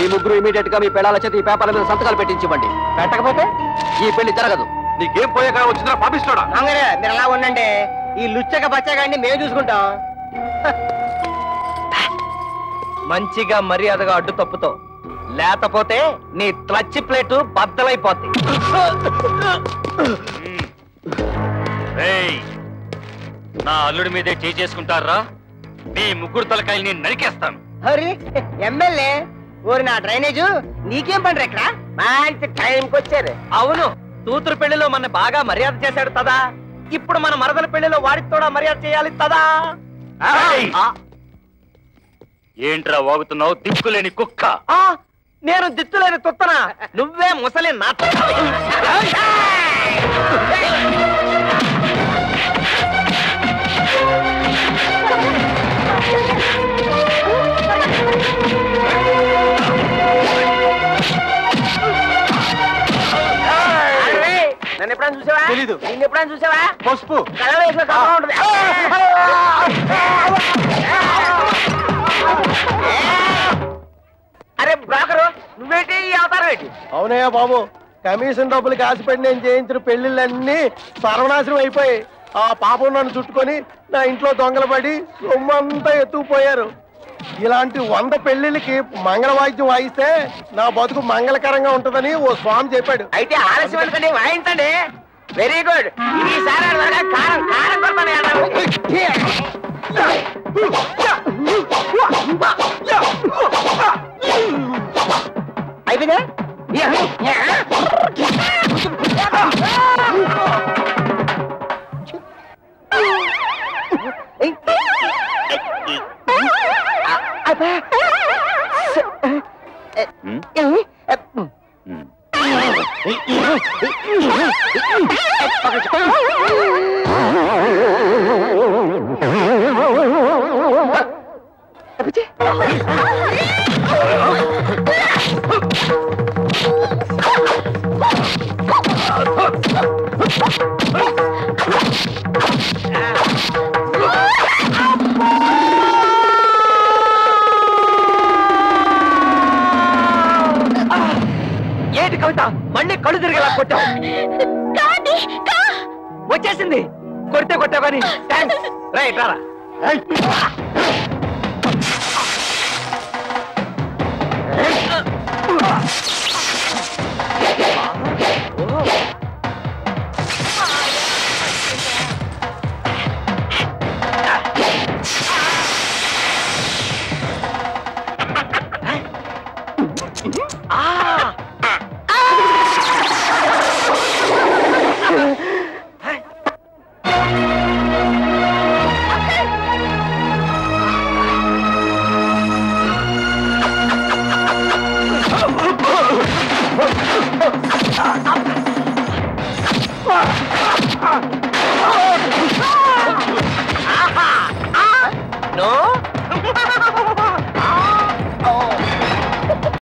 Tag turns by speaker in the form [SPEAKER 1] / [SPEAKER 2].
[SPEAKER 1] మీ ముగ్గురు ఇమీడియట్ గా మీ పెళ్ళాల చేతి ఈ పేపర్ల మీద సంతకాలు పెట్టించండి. పెట్టకపోతే ఈ పెళ్లి జరగదు.
[SPEAKER 2] నీకేం పోయాక వచ్చిందా పాపిస్తాడా?
[SPEAKER 3] మీరు అలా ఉండండి. ఈ లుచ్చక బచ్చగాడిని మేము చూసుకుంటాం.
[SPEAKER 1] మంచిగా మర్యాదగా అడ్డు తప్పుతో, లేకపోతే నీ క్లచ్ ప్లేటు బద్దలైపోద్ది.
[SPEAKER 2] నా అల్లుడి మీదే చేసుకుంటారా? మీ ముగ్గురు తలకాయల్ని నరికేస్తాను.
[SPEAKER 3] హరి ఎమ్మెల్యే ఊరి నా డ్రైనేజు నీకేం పండ్రు ఎక్కడ? మంచి టైంకి వచ్చారు.
[SPEAKER 1] అవును, కూతురు పెళ్లిలో మన బాగా మర్యాద చేశాడు తదా. ఇప్పుడు మన మరదల పెళ్లిలో వాడికి కూడా మర్యాద చేయాలి తదా.
[SPEAKER 2] ఏంట్రా వాగుతున్నావు దిక్కులేని కుక్క?
[SPEAKER 1] నేను దిక్కులేని తుత్తనా? నువ్వే ముసలి నా.
[SPEAKER 3] నన్ను ఎప్పుడైనా చూసావా?
[SPEAKER 1] తెలీదు.
[SPEAKER 3] నిన్ను ఎప్పుడైనా చూసావా?
[SPEAKER 1] పసుపు
[SPEAKER 3] కళ వేసిన కళ ఉంటుంది. అరే బ్రోకరు, నువ్వేంటి ఈ అవతారం ఏంటి?
[SPEAKER 4] అవునయ్యా బాబు, కమిషన్ డబ్బులు కాసిపెట్టి నేను చేయించిన పెళ్లిళ్ళన్నీ సర్వనాశనం అయిపోయి ఆ పాపం నన్ను చుట్టుకొని నా ఇంట్లో దొంగలు పడి సొమ్మంతా ఎత్తుకుపోయారు. ఇలాంటి 100 పెళ్లిళ్ళకి మంగళవాద్యం వాయిస్తే నా బతుకు మంగళకరంగా ఉంటుందని ఓ స్వామి చెప్పాడు.
[SPEAKER 3] అయితే ఆలస్యం ఎందుకండి, వాయించండి. Very good. ఈసారి కారం కారం అయిపోయిందా?
[SPEAKER 1] ఏంటి కవిత, మళ్ళీ కళ్ళు తిరిగేలా కొట్టావు? వచ్చేసింది. కొడితే కొట్టావు కానీ థ్యాంక్స్. రైట్ రారా.